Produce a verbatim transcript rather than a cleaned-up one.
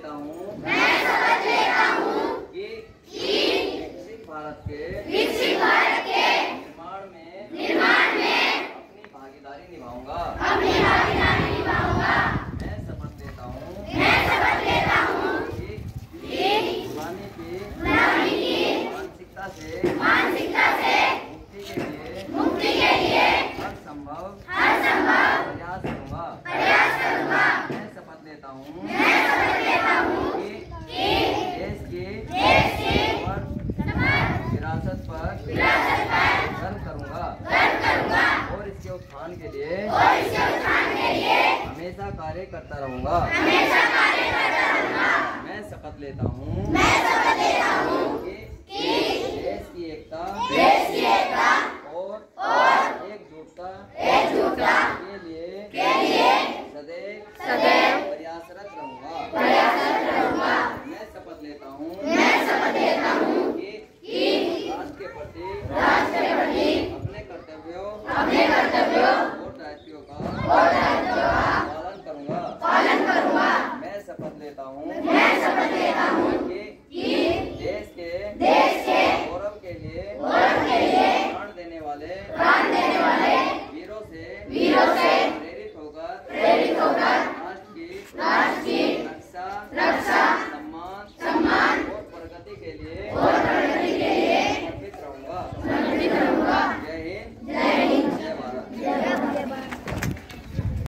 लेता हूँ मैं शपथ लेता हूँ कि विकसित भारत के विकसित भारत के निर्माण में निर्माण में अपनी भागीदारी निभाऊंगा अपनी भागीदारी निभाऊंगा। मैं शपथ लेता हूँ मैं शपथ लेता हूँ कि कि गुलामी की गुलामी की मानसिकता से मानसिकता से मुक्ति के लिए मुक्ति के लिए हर संभव हर संभव प्रयास करूंगा। प्रयास करूंगा। मैं शपथ लेता हूँ मैं शपथ लेता हूँ कि कि देश की देश की और विरासत पर विरासत पर गर्व करूंगा गर्व करूंगा और इसके उत्थान के लिए और इसके उत्थान के लिए हमेशा कार्य करता रहूंगा। हमेशा कार्य करता रहूंगा। मैं शपथ लेता हूँ मैं शपथ लेता हूँ कि कि देश की एकता देश की एकता और और एकजुटता एकजुटता के लिए के लिए सदैव सदैव प्रयासरत रहूंगा। प्रयासरत रहूंगा। मैं शपथ लेता हूँ मैं शपथ लेता हूँ कि कि राष्ट्र के प्रति राष्ट्र के प्रति अपने कर्तव्यों अपने कर्तव्यों और दायित्वों का और दायित्वों का पालन करूंगा। पालन करूंगा। मैं शपथ लेता हूँ मैं शपथ लेता हूँ कि कि देश के देश के गौरव के लिए गौरव के लिए प्राण देने वाले प्राण